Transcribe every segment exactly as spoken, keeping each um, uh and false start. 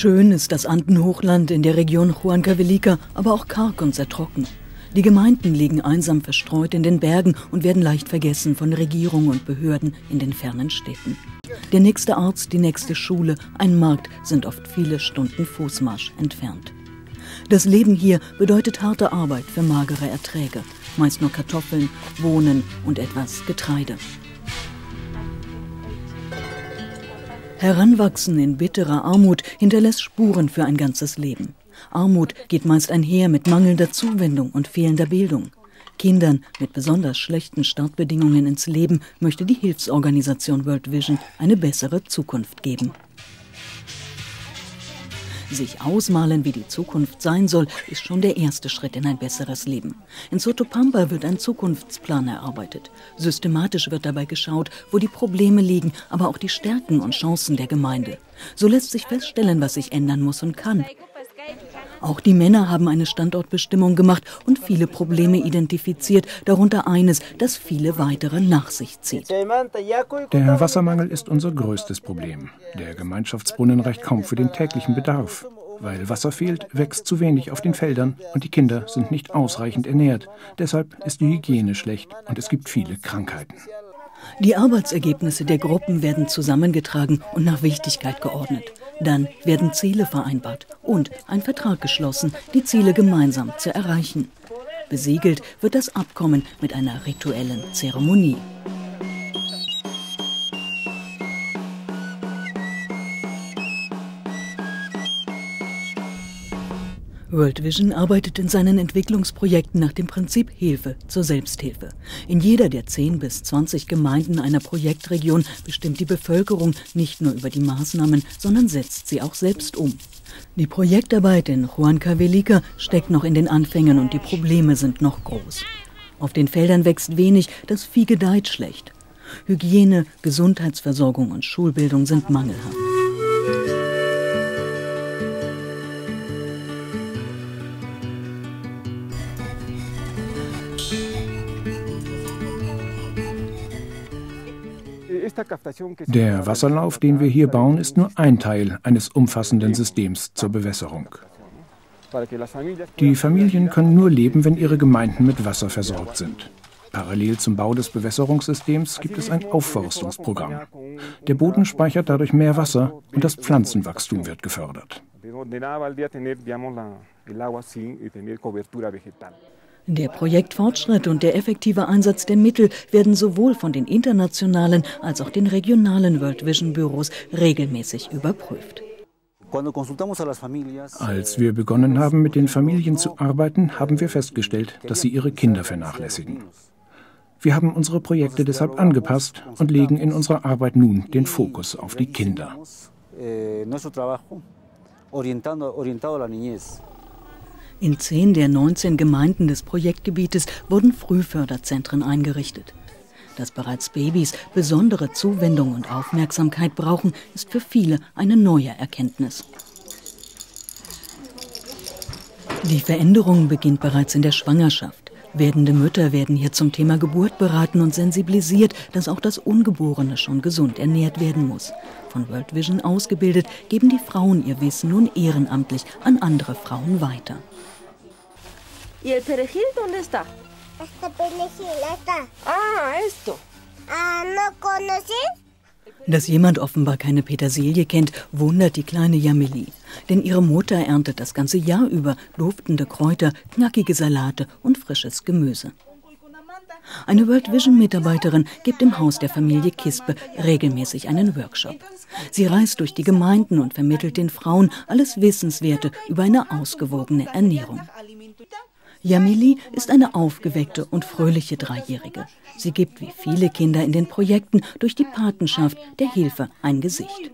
Schön ist das Andenhochland in der Region Huancavelica, aber auch karg und sehr trocken. Die Gemeinden liegen einsam verstreut in den Bergen und werden leicht vergessen von Regierung und Behörden in den fernen Städten. Der nächste Arzt, die nächste Schule, ein Markt sind oft viele Stunden Fußmarsch entfernt. Das Leben hier bedeutet harte Arbeit für magere Erträge, meist nur Kartoffeln, Bohnen und etwas Getreide. Heranwachsen in bitterer Armut hinterlässt Spuren für ein ganzes Leben. Armut geht meist einher mit mangelnder Zuwendung und fehlender Bildung. Kindern mit besonders schlechten Startbedingungen ins Leben möchte die Hilfsorganisation World Vision eine bessere Zukunft geben. Sich ausmalen, wie die Zukunft sein soll, ist schon der erste Schritt in ein besseres Leben. In Sotopampa wird ein Zukunftsplan erarbeitet. Systematisch wird dabei geschaut, wo die Probleme liegen, aber auch die Stärken und Chancen der Gemeinde. So lässt sich feststellen, was sich ändern muss und kann. Auch die Männer haben eine Standortbestimmung gemacht und viele Probleme identifiziert, darunter eines, das viele weitere nach sich zieht. Der Wassermangel ist unser größtes Problem. Der Gemeinschaftsbrunnen reicht kaum für den täglichen Bedarf. Weil Wasser fehlt, wächst zu wenig auf den Feldern und die Kinder sind nicht ausreichend ernährt. Deshalb ist die Hygiene schlecht und es gibt viele Krankheiten. Die Arbeitsergebnisse der Gruppen werden zusammengetragen und nach Wichtigkeit geordnet. Dann werden Ziele vereinbart und ein Vertrag geschlossen, die Ziele gemeinsam zu erreichen. Besiegelt wird das Abkommen mit einer rituellen Zeremonie. World Vision arbeitet in seinen Entwicklungsprojekten nach dem Prinzip Hilfe zur Selbsthilfe. In jeder der zehn bis zwanzig Gemeinden einer Projektregion bestimmt die Bevölkerung nicht nur über die Maßnahmen, sondern setzt sie auch selbst um. Die Projektarbeit in Huancavelica steckt noch in den Anfängen und die Probleme sind noch groß. Auf den Feldern wächst wenig, das Vieh gedeiht schlecht. Hygiene, Gesundheitsversorgung und Schulbildung sind mangelhaft. Der Wasserlauf, den wir hier bauen, ist nur ein Teil eines umfassenden Systems zur Bewässerung. Die Familien können nur leben, wenn ihre Gemeinden mit Wasser versorgt sind. Parallel zum Bau des Bewässerungssystems gibt es ein Aufforstungsprogramm. Der Boden speichert dadurch mehr Wasser und das Pflanzenwachstum wird gefördert. Der Projektfortschritt und der effektive Einsatz der Mittel werden sowohl von den internationalen als auch den regionalen World Vision Büros regelmäßig überprüft. Als wir begonnen haben, mit den Familien zu arbeiten, haben wir festgestellt, dass sie ihre Kinder vernachlässigen. Wir haben unsere Projekte deshalb angepasst und legen in unserer Arbeit nun den Fokus auf die Kinder. In zehn der neunzehn Gemeinden des Projektgebietes wurden Frühförderzentren eingerichtet. Dass bereits Babys besondere Zuwendung und Aufmerksamkeit brauchen, ist für viele eine neue Erkenntnis. Die Veränderung beginnt bereits in der Schwangerschaft. Werdende Mütter werden hier zum Thema Geburt beraten und sensibilisiert, dass auch das Ungeborene schon gesund ernährt werden muss. Von World Vision ausgebildet, geben die Frauen ihr Wissen nun ehrenamtlich an andere Frauen weiter. ¿Y el perejil dónde está? Este perejil está. Ah, esto. Ah, ¿no conoces? Dass jemand offenbar keine Petersilie kennt, wundert die kleine Yamili. Denn ihre Mutter erntet das ganze Jahr über duftende Kräuter, knackige Salate und frisches Gemüse. Eine World Vision Mitarbeiterin gibt im Haus der Familie Kispe regelmäßig einen Workshop. Sie reist durch die Gemeinden und vermittelt den Frauen alles Wissenswerte über eine ausgewogene Ernährung. Yamili ist eine aufgeweckte und fröhliche Dreijährige. Sie gibt wie viele Kinder in den Projekten durch die Patenschaft der Hilfe ein Gesicht.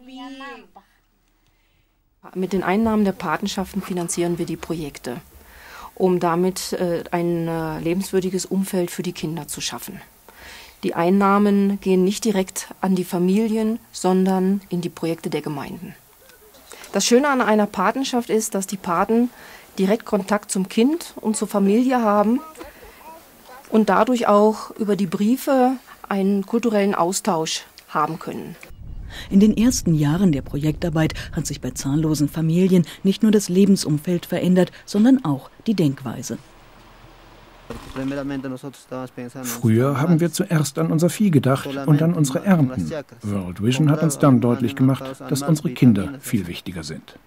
Mit den Einnahmen der Patenschaften finanzieren wir die Projekte, um damit äh, ein äh, lebenswürdiges Umfeld für die Kinder zu schaffen. Die Einnahmen gehen nicht direkt an die Familien, sondern in die Projekte der Gemeinden. Das Schöne an einer Patenschaft ist, dass die Paten direkt Kontakt zum Kind und zur Familie haben und dadurch auch über die Briefe einen kulturellen Austausch haben können. In den ersten Jahren der Projektarbeit hat sich bei zahllosen Familien nicht nur das Lebensumfeld verändert, sondern auch die Denkweise. Früher haben wir zuerst an unser Vieh gedacht und an unsere Ernten. World Vision hat uns dann deutlich gemacht, dass unsere Kinder viel wichtiger sind.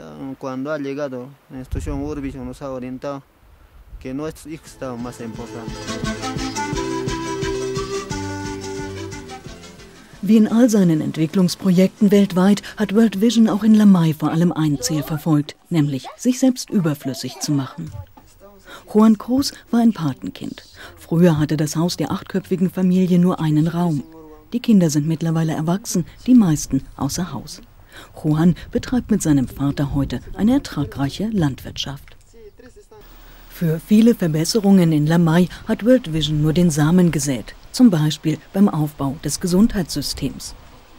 Wie in all seinen Entwicklungsprojekten weltweit hat World Vision auch in Lamay vor allem ein Ziel verfolgt, nämlich sich selbst überflüssig zu machen. Juan Cruz war ein Patenkind. Früher hatte das Haus der achtköpfigen Familie nur einen Raum. Die Kinder sind mittlerweile erwachsen, die meisten außer Haus. Juan betreibt mit seinem Vater heute eine ertragreiche Landwirtschaft. Für viele Verbesserungen in Lamay hat World Vision nur den Samen gesät, zum Beispiel beim Aufbau des Gesundheitssystems.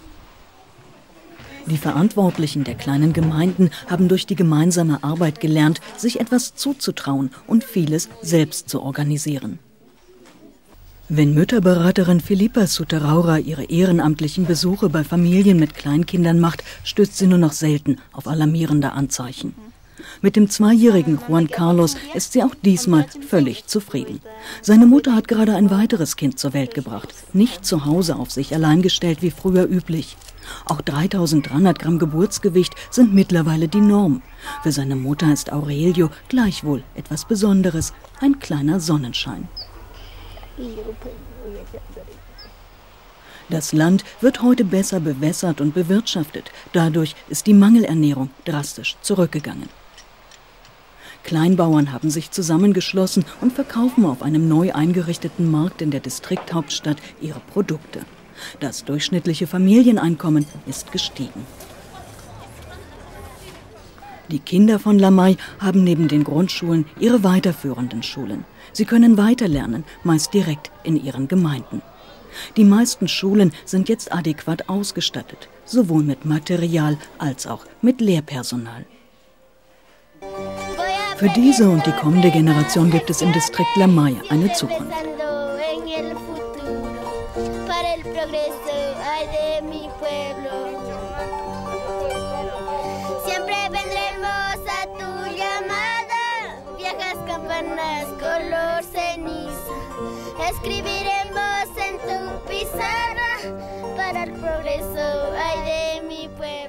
Die Verantwortlichen der kleinen Gemeinden haben durch die gemeinsame Arbeit gelernt, sich etwas zuzutrauen und vieles selbst zu organisieren. Wenn Mütterberaterin Filipa Suteraura ihre ehrenamtlichen Besuche bei Familien mit Kleinkindern macht, stößt sie nur noch selten auf alarmierende Anzeichen. Mit dem zweijährigen Juan Carlos ist sie auch diesmal völlig zufrieden. Seine Mutter hat gerade ein weiteres Kind zur Welt gebracht, nicht zu Hause auf sich allein gestellt wie früher üblich. Auch dreitausenddreihundert Gramm Geburtsgewicht sind mittlerweile die Norm. Für seine Mutter ist Aurelio gleichwohl etwas Besonderes, ein kleiner Sonnenschein. Das Land wird heute besser bewässert und bewirtschaftet. Dadurch ist die Mangelernährung drastisch zurückgegangen. Kleinbauern haben sich zusammengeschlossen und verkaufen auf einem neu eingerichteten Markt in der Distrikthauptstadt ihre Produkte. Das durchschnittliche Familieneinkommen ist gestiegen. Die Kinder von Lamay haben neben den Grundschulen ihre weiterführenden Schulen. Sie können weiterlernen, meist direkt in ihren Gemeinden. Die meisten Schulen sind jetzt adäquat ausgestattet, sowohl mit Material als auch mit Lehrpersonal. Für diese und die kommende Generation gibt es im Distrikt Lamay eine Zukunft. Escribiremos en tu pizarra, para el progreso hay de mi pueblo.